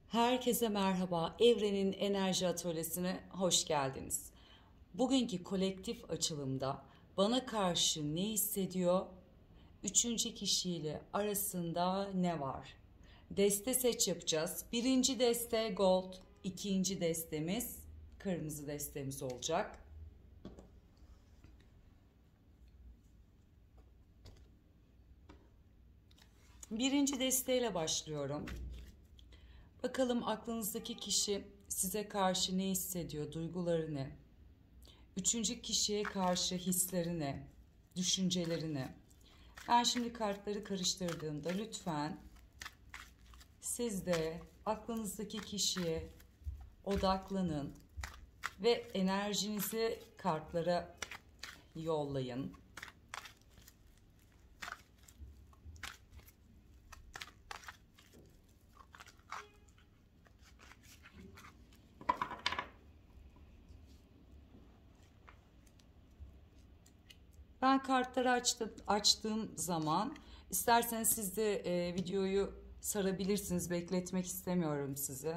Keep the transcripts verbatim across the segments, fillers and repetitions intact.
Herkese merhaba. Evrenin Enerji Atölyesi'ne hoş geldiniz. Bugünkü kolektif açılımda bana karşı ne hissediyor? Üçüncü kişiyle arasında ne var? Deste seç yapacağız. Birinci deste gold, ikinci destemiz kırmızı destemiz olacak. Birinci desteyle başlıyorum. Bakalım aklınızdaki kişi size karşı ne hissediyor, duyguları ne? Üçüncü kişiye karşı hisleri ne, düşünceleri ne? Ben şimdi kartları karıştırdığımda lütfen siz de aklınızdaki kişiye odaklanın ve enerjinizi kartlara yollayın. Ben kartları açtım, açtığım zaman isterseniz siz de e, videoyu sarabilirsiniz. Bekletmek istemiyorum sizi.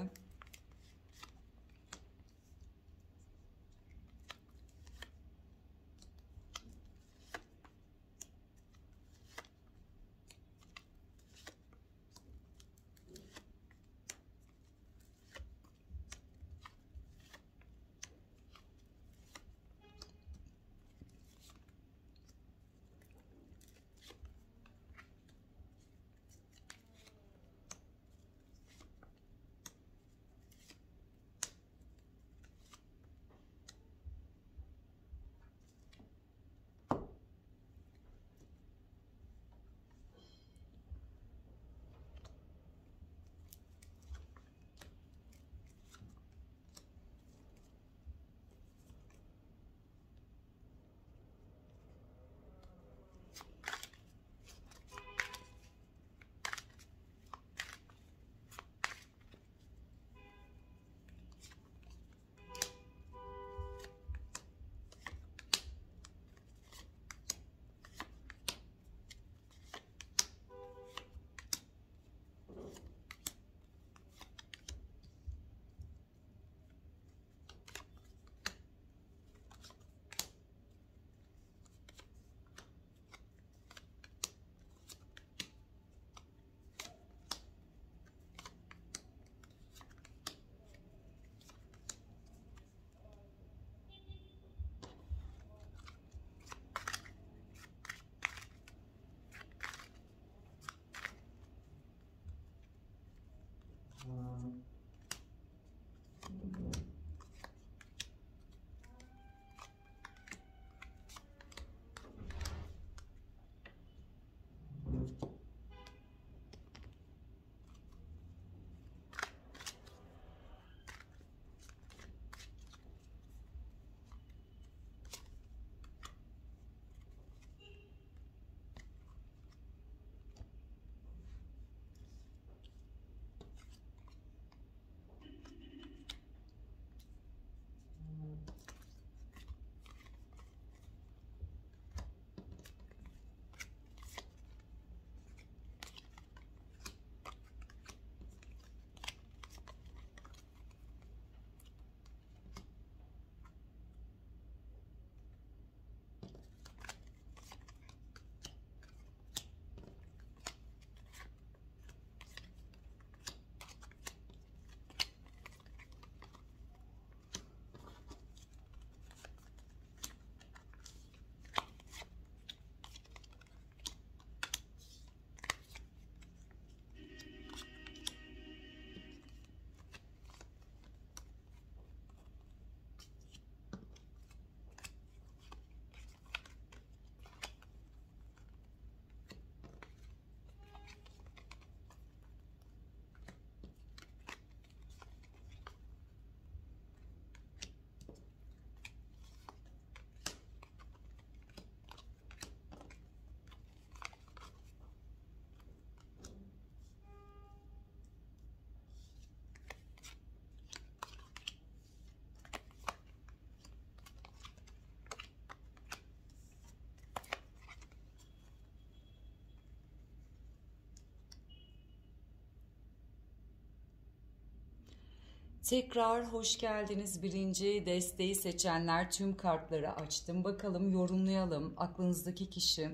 Tekrar hoş geldiniz. Birinci desteği seçenler, tüm kartları açtım. Bakalım, yorumlayalım. Aklınızdaki kişi,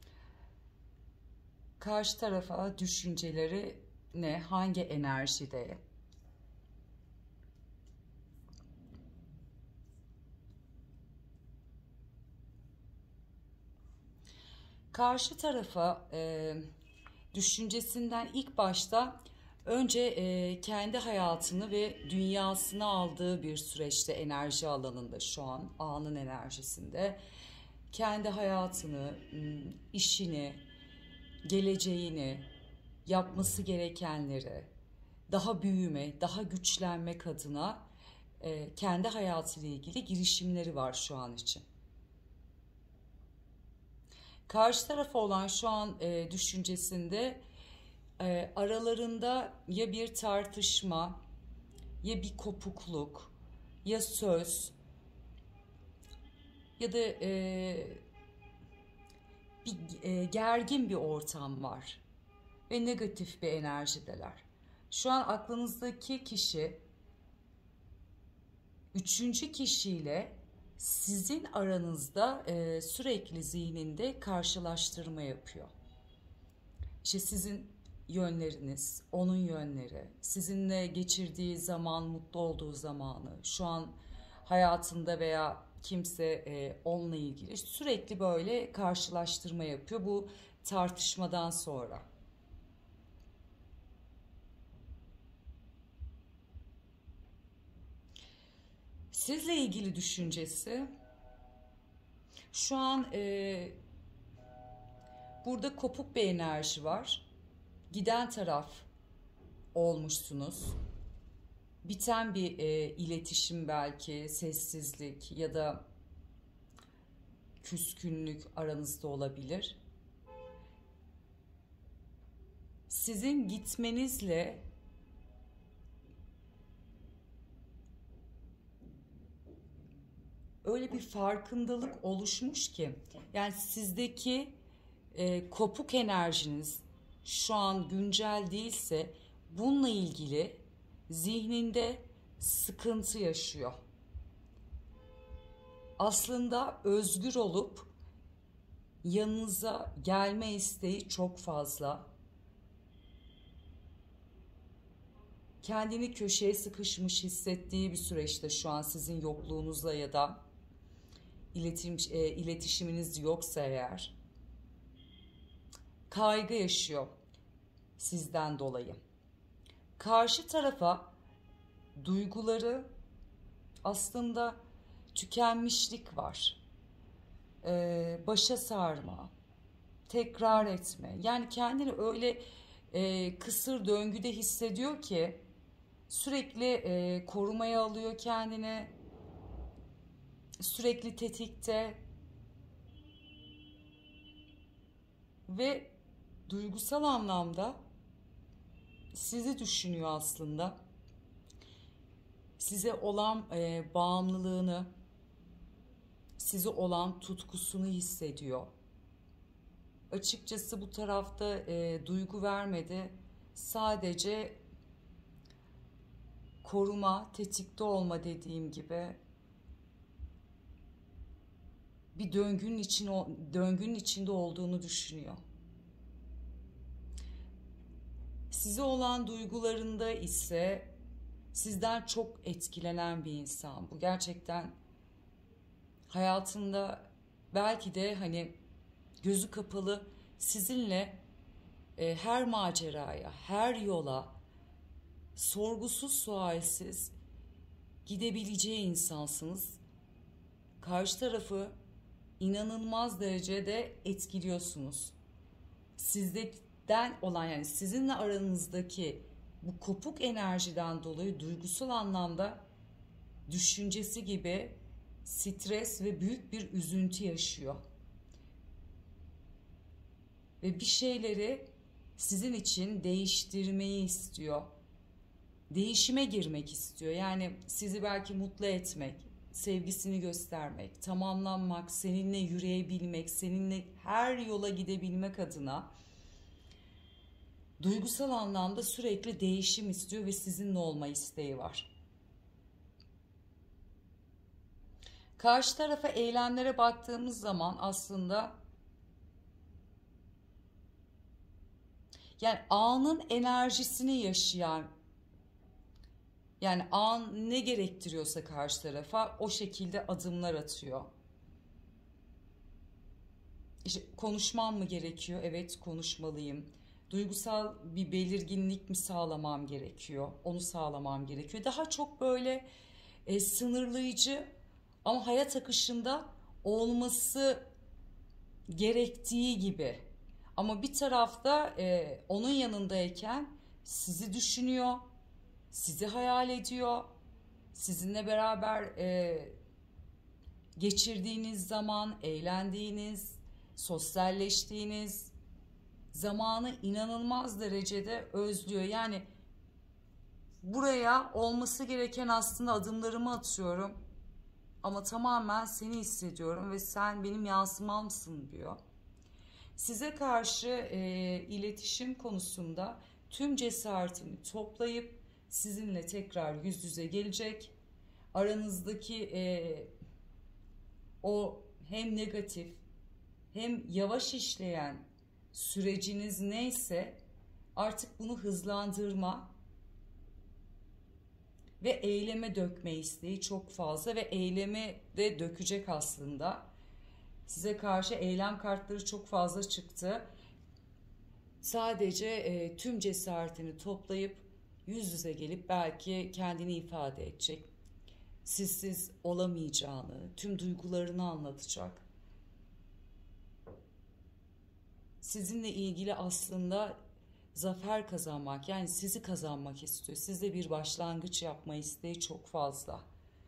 karşı tarafa düşünceleri ne? Hangi enerjide? Karşı tarafa e, düşüncesinden ilk başta önce e, kendi hayatını ve dünyasını aldığı bir süreçte, enerji alanında, şu an anın enerjisinde kendi hayatını, işini, geleceğini, yapması gerekenleri, daha büyüme, daha güçlenmek adına e, kendi hayatıyla ilgili girişimleri var şu an için. Karşı tarafa olan şu an e, düşüncesinde e, aralarında ya bir tartışma, ya bir kopukluk, ya söz, ya da e, bir e, gergin bir ortam var ve negatif bir enerjideler. Şu an aklınızdaki kişi üçüncü kişiyle sizin aranızda e, sürekli zihninde karşılaştırma yapıyor. İşte sizin yönleriniz, onun yönleri, sizinle geçirdiği zaman, mutlu olduğu zamanı, şu an hayatında veya kimse e, onunla ilgili sürekli böyle karşılaştırma yapıyor bu tartışmadan sonra. Sizle ilgili düşüncesi şu an e, burada kopuk bir enerji var. Giden taraf olmuşsunuz. Biten bir e, iletişim, belki sessizlik ya da küskünlük aranızda olabilir. Sizin gitmenizle öyle bir farkındalık oluşmuş ki, yani sizdeki e, kopuk enerjiniz şu an güncel değilse, bununla ilgili zihninde sıkıntı yaşıyor. Aslında özgür olup yanınıza gelme isteği çok fazla. Kendini köşeye sıkışmış hissettiği bir süreçte şu an, sizin yokluğunuzla ya da iletişim, e, iletişiminiz yoksa eğer, kaygı yaşıyor sizden dolayı. Karşı tarafa duyguları, aslında tükenmişlik var. Ee, başa sarma, tekrar etme. Yani kendini öyle e, kısır döngüde hissediyor ki sürekli e, korumaya alıyor kendini. Sürekli tetikte ve duygusal anlamda sizi düşünüyor aslında. Size olan e, bağımlılığını, size olan tutkusunu hissediyor. Açıkçası bu tarafta e, duygu vermedi. Sadece koruma, tetikte olma, dediğim gibi bir döngünün için döngünün içinde olduğunu düşünüyor. Size olan duygularında ise sizden çok etkilenen bir insan. Bu gerçekten hayatında belki de hani gözü kapalı sizinle e, her maceraya, her yola sorgusuz sualsiz gidebileceği insansınız. Karşı tarafı inanılmaz derecede etkiliyorsunuz. Sizden olan, yani sizinle aranızdaki bu kopuk enerjiden dolayı duygusal anlamda düşüncesi gibi stres ve büyük bir üzüntü yaşıyor. Ve bir şeyleri sizin için değiştirmeyi istiyor. Değişime girmek istiyor. Yani sizi belki mutlu etmek, sevgisini göstermek, tamamlanmak, seninle yürüyebilmek, seninle her yola gidebilmek adına duygusal anlamda sürekli değişim istiyor ve sizinle olma isteği var. Karşı tarafa eylemlere baktığımız zaman aslında yani anın enerjisini yaşayan, yani an ne gerektiriyorsa karşı tarafa o şekilde adımlar atıyor. İşte konuşmam mı gerekiyor? Evet, konuşmalıyım. Duygusal bir belirginlik mi sağlamam gerekiyor? Onu sağlamam gerekiyor. Daha çok böyle e, sınırlayıcı ama hayat akışında olması gerektiği gibi. Ama bir tarafta e, onun yanındayken sizi düşünüyor, sizi hayal ediyor, sizinle beraber e, geçirdiğiniz zaman, eğlendiğiniz, sosyalleştiğiniz zamanı inanılmaz derecede özlüyor. Yani buraya olması gereken aslında adımlarımı atıyorum ama tamamen seni hissediyorum ve sen benim yansımamsın diyor. Size karşı e, iletişim konusunda tüm cesaretini toplayıp sizinle tekrar yüz yüze gelecek. Aranızdaki e, o hem negatif hem yavaş işleyen süreciniz neyse artık bunu hızlandırma ve eyleme dökme isteği çok fazla ve eyleme de dökecek aslında. Size karşı eylem kartları çok fazla çıktı. Sadece e, tüm cesaretini toplayıp yüz yüze gelip belki kendini ifade edecek. Sizsiz olamayacağını, tüm duygularını anlatacak. Sizinle ilgili aslında zafer kazanmak, yani sizi kazanmak istiyor. Sizde bir başlangıç yapma isteği çok fazla.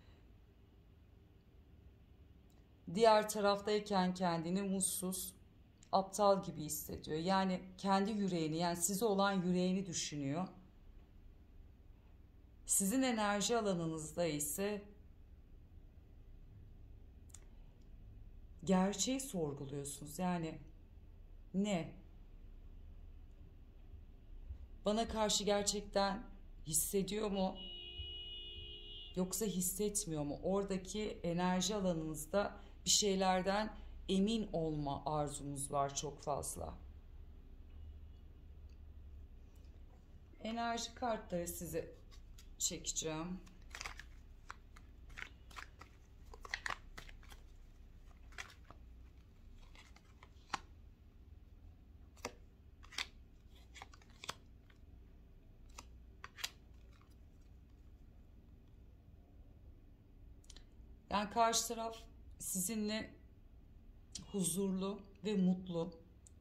Diğer taraftayken kendini mutsuz, aptal gibi hissediyor. Yani kendi yüreğini, yani size olan yüreğini düşünüyor. Sizin enerji alanınızda ise gerçeği sorguluyorsunuz. Yani ne? Bana karşı gerçekten hissediyor mu? Yoksa hissetmiyor mu? Oradaki enerji alanınızda bir şeylerden emin olma arzunuz var çok fazla. Enerji kartları size çekeceğim. Yani karşı taraf sizinle huzurlu ve mutlu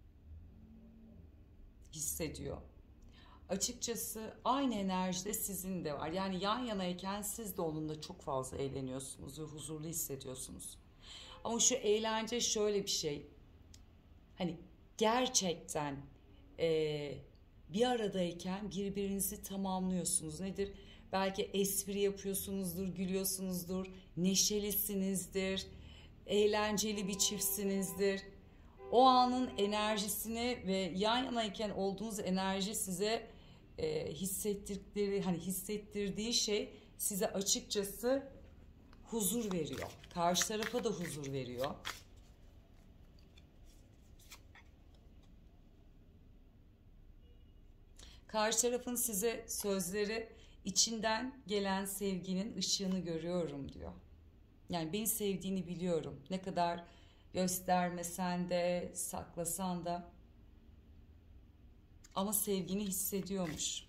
hissediyor. Açıkçası aynı enerjide sizin de var. Yani yan yanayken siz de onunla çok fazla eğleniyorsunuz ve huzurlu hissediyorsunuz. Ama şu eğlence şöyle bir şey. Hani gerçekten e, bir aradayken birbirinizi tamamlıyorsunuz. Nedir? Belki espri yapıyorsunuzdur, gülüyorsunuzdur, neşelisinizdir, eğlenceli bir çiftsinizdir. O anın enerjisini ve yan yanayken olduğunuz enerji size e, hissettirdikleri, hani hissettirdiği şey size açıkçası huzur veriyor. Karşı tarafa da huzur veriyor. Karşı tarafın size sözleri, içinden gelen sevginin ışığını görüyorum diyor. Yani beni sevdiğini biliyorum. Ne kadar göstermesen de, saklasan da, ama sevgini hissediyormuş.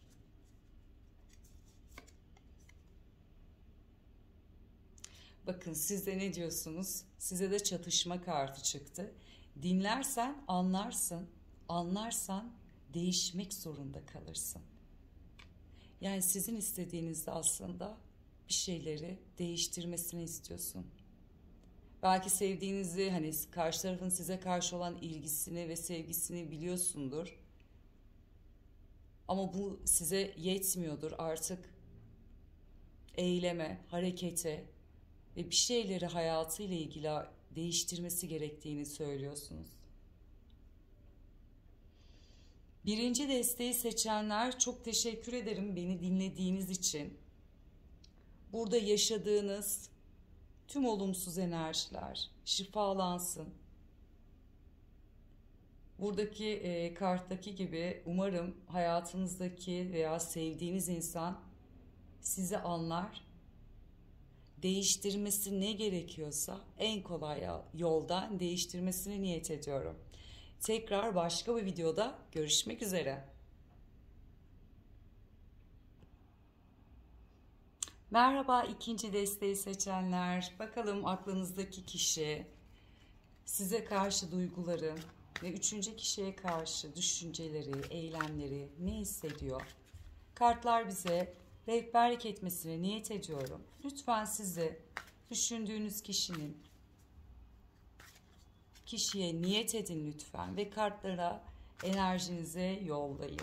Bakın siz de ne diyorsunuz? Size de çatışma kartı çıktı. Dinlersen anlarsın, anlarsan değişmek zorunda kalırsın. Yani sizin istediğinizde aslında bir şeyleri değiştirmesini istiyorsun. Belki sevdiğinizi, hani karşı tarafın size karşı olan ilgisini ve sevgisini biliyorsundur. Ama bu size yetmiyordur. Artık eyleme, harekete ve bir şeyleri hayatıyla ilgili değiştirmesi gerektiğini söylüyorsunuz. Birinci desteği seçenler, çok teşekkür ederim beni dinlediğiniz için. Burada yaşadığınız tüm olumsuz enerjiler şifalansın. Buradaki e, karttaki gibi umarım hayatınızdaki veya sevdiğiniz insan sizi anlar. Değiştirmesi ne gerekiyorsa en kolay yoldan değiştirmesini niyet ediyorum. Tekrar başka bir videoda görüşmek üzere. Merhaba ikinci desteği seçenler. Bakalım aklınızdaki kişi size karşı duyguları ve üçüncü kişiye karşı düşünceleri, eylemleri ne hissediyor? Kartlar bize rehberlik etmesine niyet ediyorum. Lütfen size düşündüğünüz kişinin kişiye niyet edin lütfen ve kartlara enerjinize yollayın.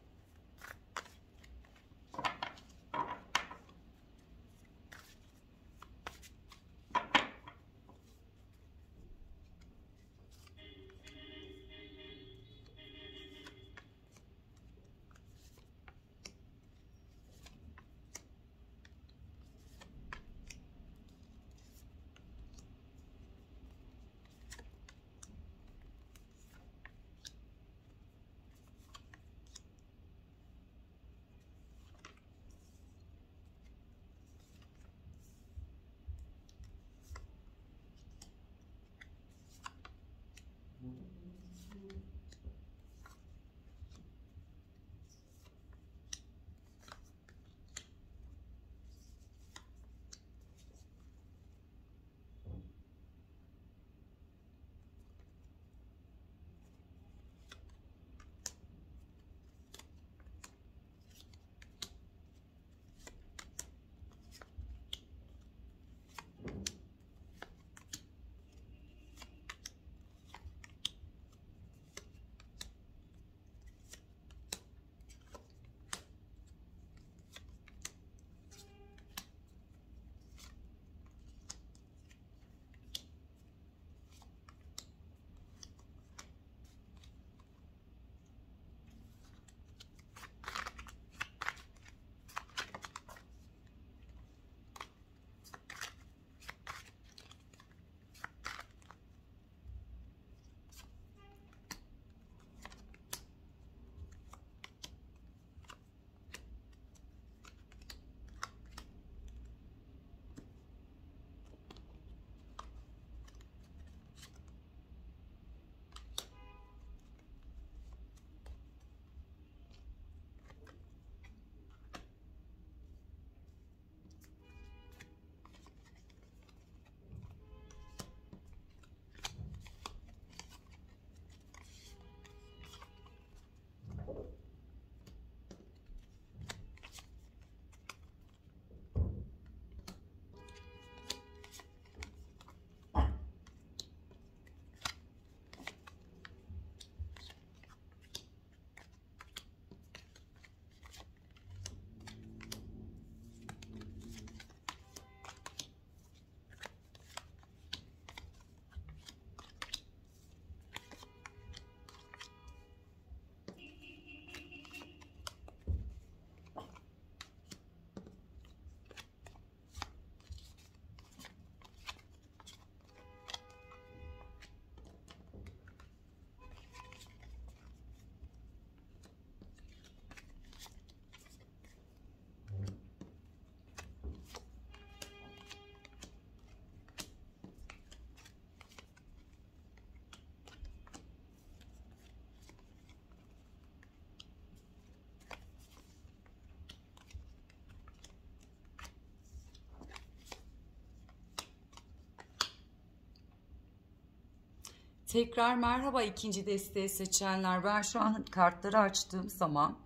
Tekrar merhaba ikinci desteği seçenler. Ben şu an kartları açtığım zaman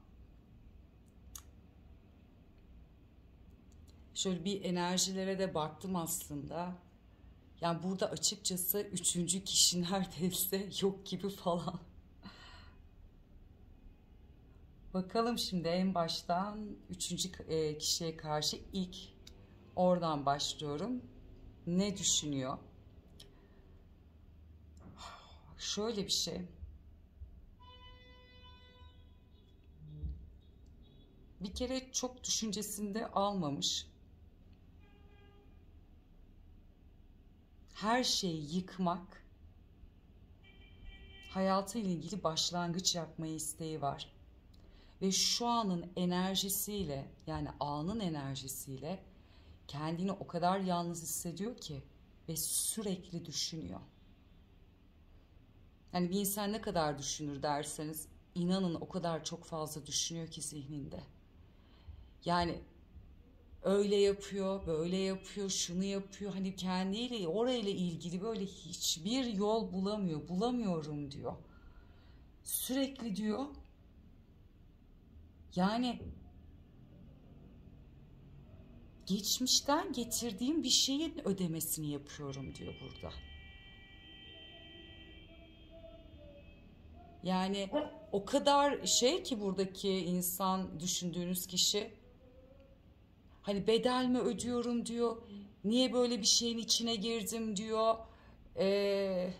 şöyle bir enerjilere de baktım aslında. Yani burada açıkçası üçüncü kişi neredeyse yok gibi falan. Bakalım şimdi en baştan üçüncü kişiye karşı ilk oradan başlıyorum. Ne düşünüyor? Şöyle bir şey. Bir kere çok düşüncesinde almamış. her şeyi yıkmak, hayatıyla ilgili başlangıç yapmaya isteği var. Ve şu anın enerjisiyle, yani anın enerjisiyle kendini o kadar yalnız hissediyor ki ve sürekli düşünüyor. Yani bir insan ne kadar düşünür derseniz, inanın o kadar çok fazla düşünüyor ki zihninde. Yani öyle yapıyor, böyle yapıyor, şunu yapıyor. Hani kendiyle, orayla ilgili böyle hiçbir yol bulamıyor. Bulamıyorum diyor. Sürekli diyor. Yani geçmişten getirdiğim bir şeyin ödemesini yapıyorum diyor burada. Yani o kadar şey ki buradaki insan, düşündüğünüz kişi, hani bedel mi ödüyorum diyor. Niye böyle bir şeyin içine girdim diyor. Eee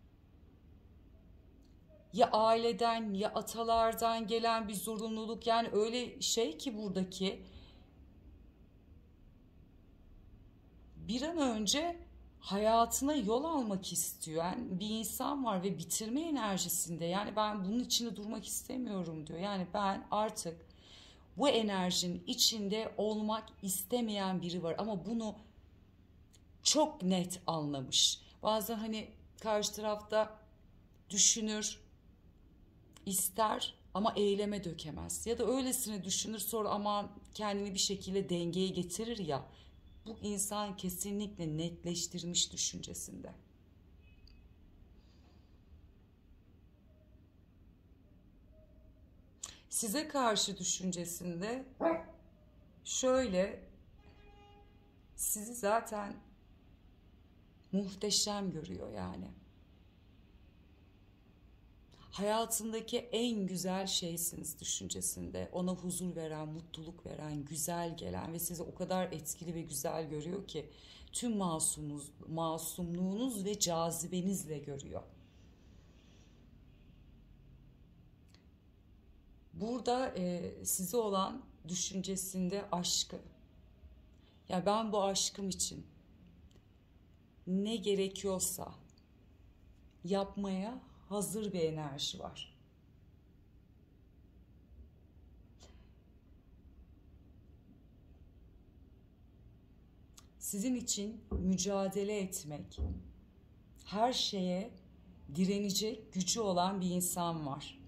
Ya aileden ya atalardan gelen bir zorunluluk, yani öyle şey ki buradaki bir an önce hayatına yol almak istiyor. Yani bir insan var ve bitirme enerjisinde, yani ben bunun içinde durmak istemiyorum diyor. Yani ben artık bu enerjinin içinde olmak istemeyen biri var ama bunu çok net anlamış. Bazen hani karşı tarafta düşünür, ister ama eyleme dökemez. Ya da öylesine düşünür, sonra ama kendini bir şekilde dengeye getirir ya. Bu insan kesinlikle netleştirmiş düşüncesinde. Size karşı düşüncesinde şöyle, sizi zaten muhteşem görüyor yani. Hayatındaki en güzel şeysiniz düşüncesinde. Ona huzur veren, mutluluk veren, güzel gelen ve sizi o kadar etkili ve güzel görüyor ki tüm masumuz, masumluğunuz ve cazibenizle görüyor. Burada e, size olan düşüncesinde aşkı. Ya ben bu aşkım için ne gerekiyorsa yapmaya hazır bir enerji var. Sizin için mücadele etmek, her şeye direnecek gücü olan bir insan var.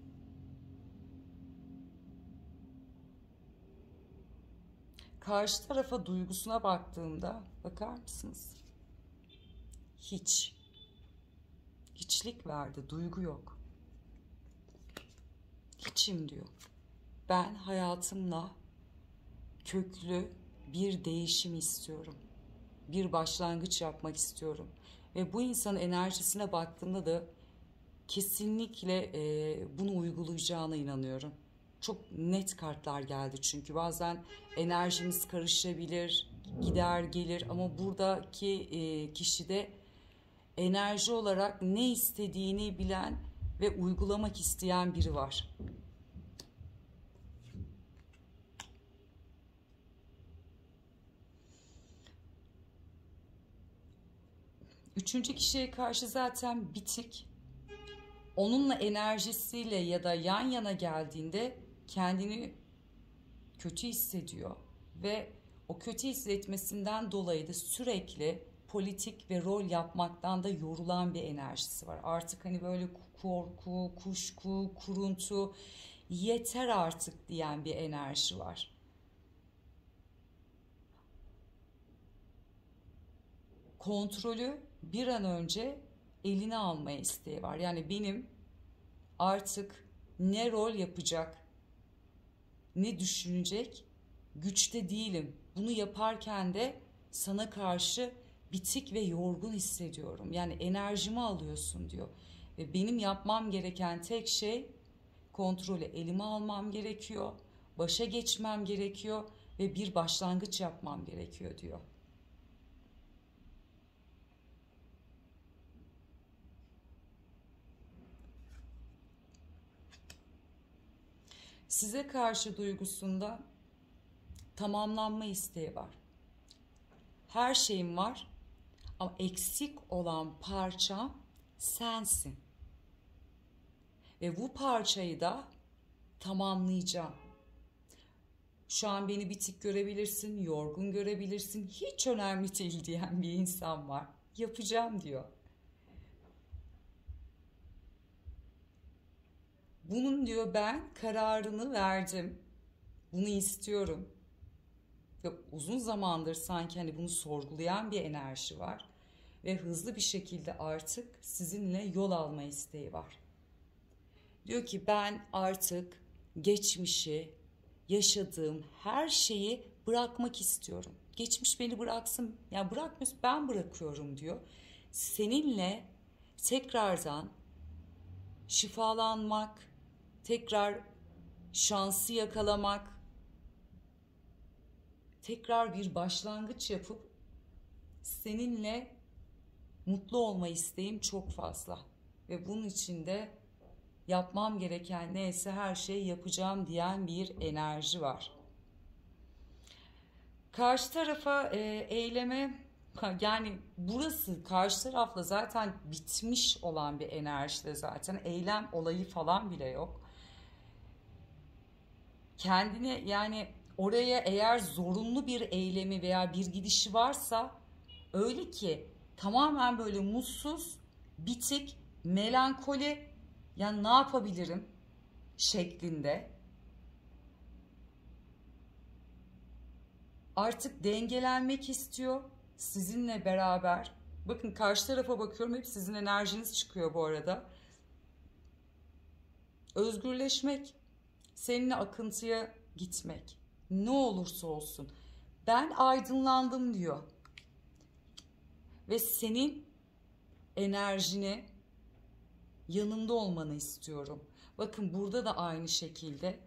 Karşı tarafa duygusuna baktığımda bakar mısınız? Hiç. Hiçlik verdi, duygu yok. Hiçim diyor. Ben hayatımla köklü bir değişim istiyorum. Bir başlangıç yapmak istiyorum. Ve bu insanın enerjisine baktığımda da kesinlikle e, bunu uygulayacağına inanıyorum. Çok net kartlar geldi çünkü bazen enerjimiz karışabilir, gider gelir ama buradaki e, kişide enerji olarak ne istediğini bilen ve uygulamak isteyen biri var. Üçüncü kişiye karşı zaten bitik. Onunla enerjisiyle ya da yan yana geldiğinde kendini kötü hissediyor ve o kötü hissetmesinden dolayı da sürekli politik ve rol yapmaktan da yorulan bir enerjisi var. Artık hani böyle korku, kuşku, kuruntu, yeter artık diyen bir enerji var. Kontrolü bir an önce eline almaya isteği var. Yani benim artık ne rol yapacak, ne düşünecek güçte değilim. Bunu yaparken de sana karşı bitik ve yorgun hissediyorum. Yani enerjimi alıyorsun diyor. Ve benim yapmam gereken tek şey kontrolü elime almam gerekiyor. Başa geçmem gerekiyor ve bir başlangıç yapmam gerekiyor diyor. Size karşı duygusunda tamamlanma isteği var. Her şeyim var Ama eksik olan parça sensin. Ve bu parçayı da tamamlayacağım. Şu an beni bitik görebilirsin, yorgun görebilirsin. Hiç önemli değil diyen bir insan var. Yapacağım diyor. Bunun diyor ben kararını verdim. Bunu istiyorum. Ve uzun zamandır sanki hani bunu sorgulayan bir enerji var. Ve hızlı bir şekilde artık sizinle yol alma isteği var. Diyor ki ben artık geçmişi, yaşadığım her şeyi bırakmak istiyorum. Geçmiş beni bıraksın. Ya bırakmıyorsun, ben bırakıyorum diyor. Seninle tekrardan şifalanmak, tekrar şansı yakalamak, tekrar bir başlangıç yapıp seninle mutlu olma isteğim çok fazla. Ve bunun için de yapmam gereken neyse her şeyi yapacağım diyen bir enerji var. Karşı tarafa e, eyleme, yani burası karşı tarafla zaten bitmiş olan bir enerjide, zaten eylem olayı falan bile yok. Kendini yani oraya eğer zorunlu bir eylemi veya bir gidişi varsa öyle ki tamamen böyle mutsuz, bitik, melankoli, yani ne yapabilirim şeklinde. Artık dengelenmek istiyor sizinle beraber. Bakın karşı tarafa bakıyorum, hep sizin enerjiniz çıkıyor bu arada. Özgürleşmek, seninle akıntıya gitmek, ne olursa olsun. Ben aydınlandım diyor. Ve senin enerjini yanında olmanı istiyorum. Bakın burada da aynı şekilde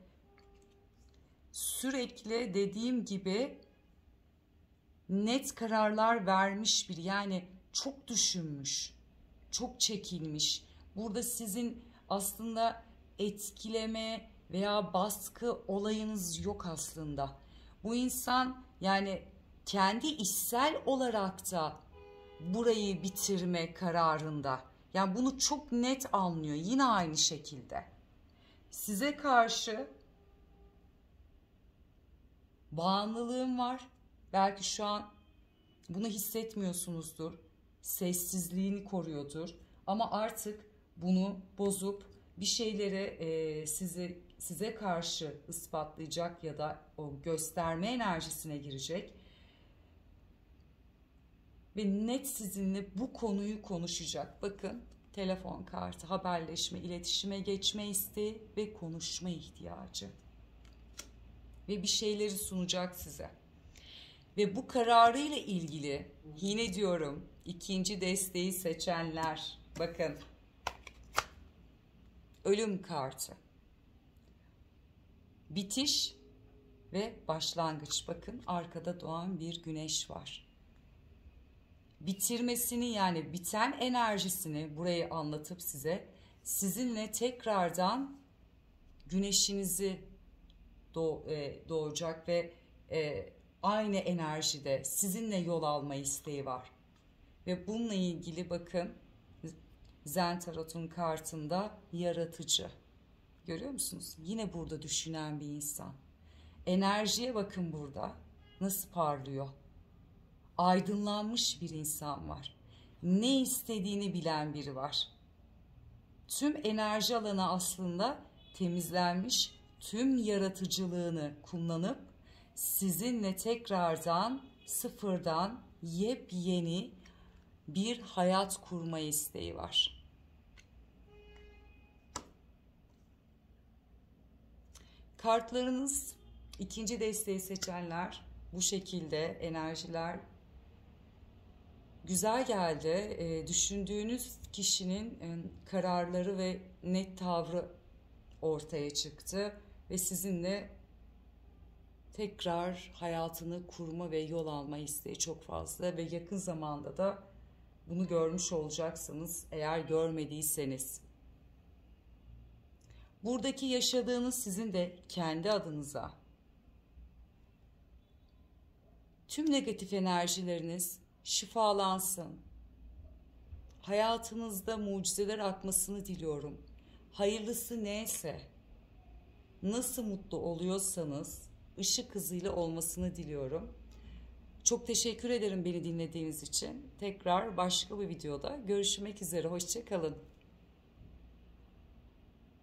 sürekli dediğim gibi net kararlar vermiş bir, yani çok düşünmüş, çok çekilmiş. Burada sizin aslında etkileme veya baskı olayınız yok aslında. Bu insan yani kendi içsel olarak da burayı bitirme kararında. Yani bunu çok net anlıyor. Yine aynı şekilde. Size karşı bağımlılığım var. Belki şu an bunu hissetmiyorsunuzdur. Sessizliğini koruyordur. Ama artık bunu bozup bir şeyleri e, size, size karşı ispatlayacak ya da o gösterme enerjisine girecek. Ve net sizinle bu konuyu konuşacak. Bakın, telefon kartı, haberleşme, iletişime geçme isteği ve konuşma ihtiyacı. Ve bir şeyleri sunacak size. Ve bu kararıyla ilgili yine diyorum, ikinci desteği seçenler, bakın, ölüm kartı, bitiş ve başlangıç. Bakın arkada doğan bir güneş var. Bitirmesini, yani biten enerjisini burayı anlatıp size, sizinle tekrardan güneşinizi doğ, e, doğacak ve e, aynı enerjide sizinle yol alma isteği var. Ve bununla ilgili bakın Zen Tarot'un kartında yaratıcı. Görüyor musunuz? Yine burada düşünen bir insan. Enerjiye bakın burada nasıl parlıyor. Aydınlanmış bir insan var. Ne istediğini bilen biri var. Tüm enerji alanı aslında temizlenmiş, tüm yaratıcılığını kullanıp sizinle tekrardan sıfırdan yepyeni bir hayat kurma isteği var. Kartlarınız, ikinci desteği seçenler, bu şekilde enerjiler güzel geldi. E, düşündüğünüz kişinin e, kararları ve net tavrı ortaya çıktı ve sizinle tekrar hayatını kurma ve yol alma isteği çok fazla ve yakın zamanda da bunu görmüş olacaksınız eğer görmediyseniz. Buradaki yaşadığınız sizin de kendi adınıza tüm negatif enerjileriniz şifalansın. Hayatınızda mucizeler akmasını diliyorum. Hayırlısı neyse, nasıl mutlu oluyorsanız ışık hızıyla olmasını diliyorum. Çok teşekkür ederim beni dinlediğiniz için. Tekrar başka bir videoda görüşmek üzere. Hoşça kalın.